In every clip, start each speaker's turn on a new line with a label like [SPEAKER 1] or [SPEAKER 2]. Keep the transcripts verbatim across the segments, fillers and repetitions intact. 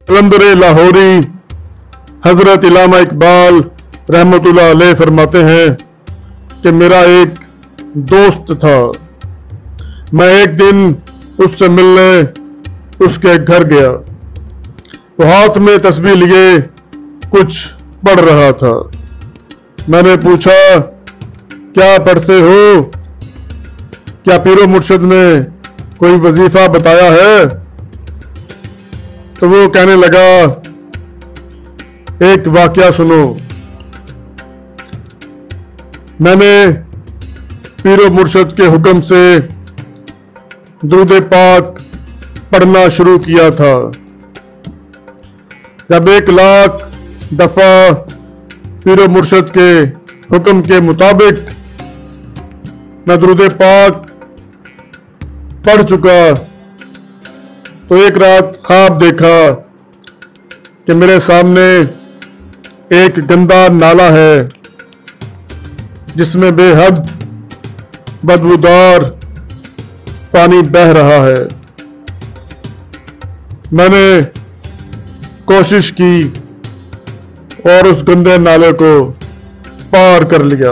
[SPEAKER 1] कलंदर लाहौरी हजरत इलामा इकबाल रहमतुल्लाह अलैह फरमाते हैं कि मेरा एक दोस्त था। मैं एक दिन उससे मिलने उसके घर गया। वो हाथ में तस्बीह लिए कुछ पढ़ रहा था। मैंने पूछा, क्या पढ़ते हो? क्या पीरो मुर्शिद ने कोई वजीफा बताया है? तो वो कहने लगा, एक वाकया सुनो। मैंने पीरो मुर्शिद के हुक्म से दुरूद पाक पढ़ना शुरू किया था। जब एक लाख दफा पीरो मुर्शिद के हुक्म के मुताबिक मैं दुरूद पाक पढ़ चुका तो एक रात ख्वाब देखा कि मेरे सामने एक गंदा नाला है जिसमें बेहद बदबूदार पानी बह रहा है। मैंने कोशिश की और उस गंदे नाले को पार कर लिया।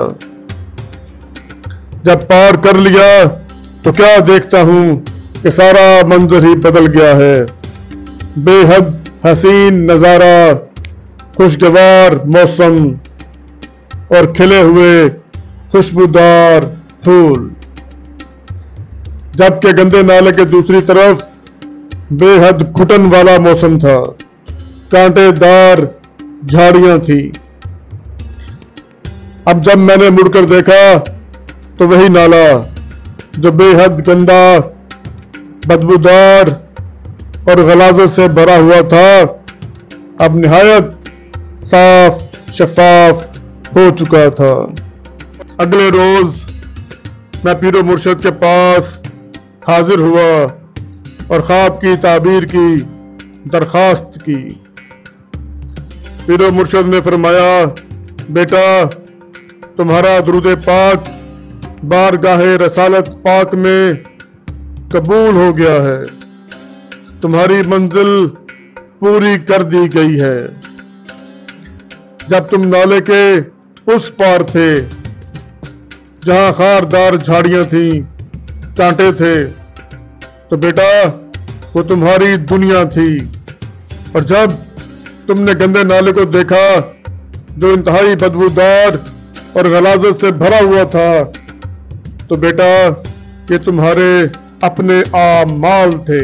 [SPEAKER 1] जब पार कर लिया तो क्या देखता हूं कि सारा मंजर ही बदल गया है। बेहद हसीन नजारा, खुशगवार मौसम और खिले हुए खुशबूदार फूल। जबकि गंदे नाले के दूसरी तरफ बेहद घुटन वाला मौसम था, कांटेदार झाड़ियां थी। अब जब मैंने मुड़कर देखा तो वही नाला जो बेहद गंदा, बदबूदार और गलाजत से भरा हुआ था, अब निहायत साफ शफाफ हो चुका था। अगले रोज मैं पीरो मुर्शिद के पास हाजिर हुआ और ख्वाब की ताबीर की दरखास्त की। पीरो मुर्शिद ने फरमाया, बेटा तुम्हारा दुरूद पाक बारगाहे रसालत पाक में कबूल हो गया है। तुम्हारी मंजिल पूरी कर दी गई है। जब तुम नाले के उस पार थे जहां खारदार झाड़ियां थी, कांटे थे, तो बेटा वो तुम्हारी दुनिया थी। और जब तुमने गंदे नाले को देखा जो इंतहाई बदबूदार और गलाजत से भरा हुआ था, तो बेटा ये तुम्हारे अपने आमाल थे।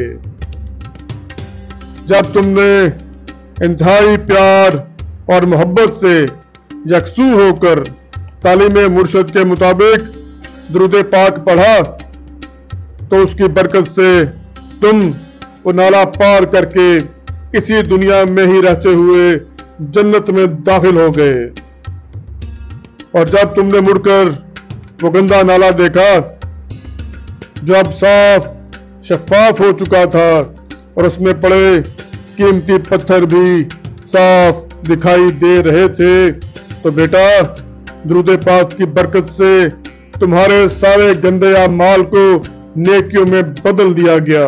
[SPEAKER 1] जब तुमने इंतहाई प्यार और मोहब्बत से यकसू होकर तालीम मुर्शिद के मुताबिक दुरूद पाक पढ़ा तो उसकी बरकत से तुम वो नाला पार करके इसी दुनिया में ही रहते हुए जन्नत में दाखिल हो गए। और जब तुमने मुड़कर वो गंदा नाला देखा जो अब साफ शफाफ हो चुका था और उसमें पड़े कीमती पत्थर भी साफ दिखाई दे रहे थे, तो बेटा दुरूद पाक की बरकत से तुम्हारे सारे गंदे अमाल को नेकियों में बदल दिया गया।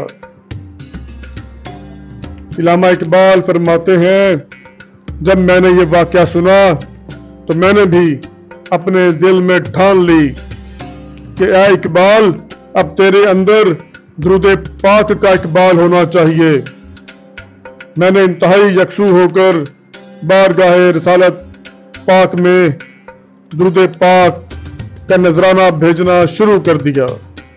[SPEAKER 1] इलामा इकबाल फरमाते हैं, जब मैंने ये वाकया सुना तो मैंने भी अपने दिल में ठान ली कि ऐ इकबाल, अब तेरे अंदर दुरूद पाक का इकबाल होना चाहिए। मैंने इंतहाई यकसू होकर बारगाहे रसालत पाक में दुरूद पाक का नजराना भेजना शुरू कर दिया।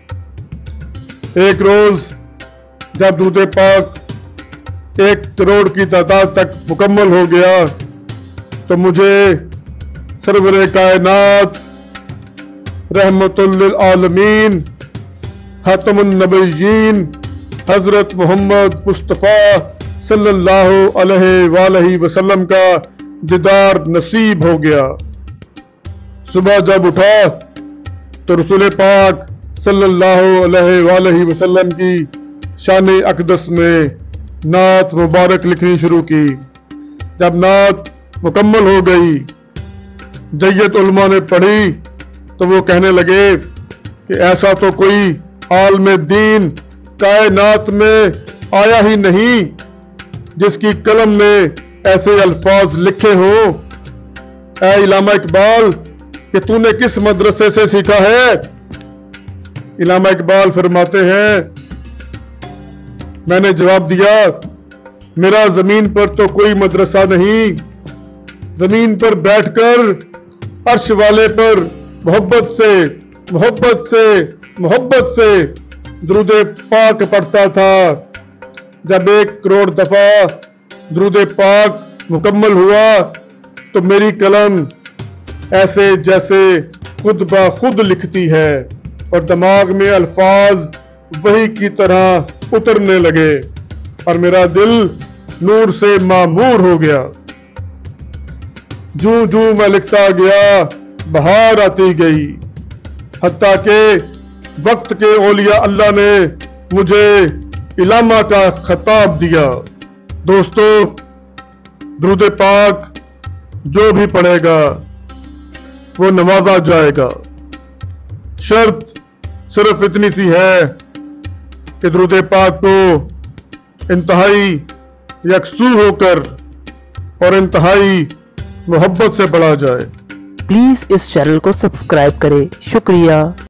[SPEAKER 1] एक रोज जब दुरूद पाक एक करोड़ की तादाद तक मुकम्मल हो गया तो मुझे सरवरे कायनात रहमतुल लिल आलमीन खातमुन नबिय्यीन हजरत मोहम्मद मुस्तफ़ा सल्लल्लाहु अलैहि वसल्लम का दीदार नसीब हो गया। सुबह जब उठा तो रसूल पाक सल्लल्लाहु अलैहि वसल्लम की शान अक़दस में नात मुबारक लिखनी शुरू की। जब नात मुकम्मल हो गई, जय्यत उलमा ने पढ़ी तो वो कहने लगे कि ऐसा तो कोई आलम दीन कायनात में आया ही नहीं जिसकी कलम ने ऐसे अल्फाज लिखे हों। ऐ इलामा इकबाल कि तूने किस मदरसे से सीखा है? इलामा इकबाल फरमाते हैं, मैंने जवाब दिया, मेरा जमीन पर तो कोई मदरसा नहीं, जमीन पर बैठकर अर्श वाले पर मोहब्बत से मोहब्बत से मोहब्बत से दुरूद पाक पढ़ता था। जब एक करोड़ दफा दुरूद पाक मुकम्मल हुआ तो मेरी कलम ऐसे जैसे खुद ब खुद लिखती है और दिमाग में अल्फाज वही की तरह उतरने लगे और मेरा दिल नूर से मामूर हो गया। जूं जूं मैं लिखता गया बहार आती गई, हत्ता के वक्त के औलिया अल्लाह ने मुझे इलामा का खिताब दिया। दोस्तों, दुरूद पाक जो भी पढ़ेगा वो नवाजा जाएगा। शर्त सिर्फ इतनी सी है कि दुरूद पाक को इंतहाई यकसू होकर और इंतहाई मोहब्बत से पढ़ा जाए।
[SPEAKER 2] प्लीज इस चैनल को सब्सक्राइब करें। शुक्रिया।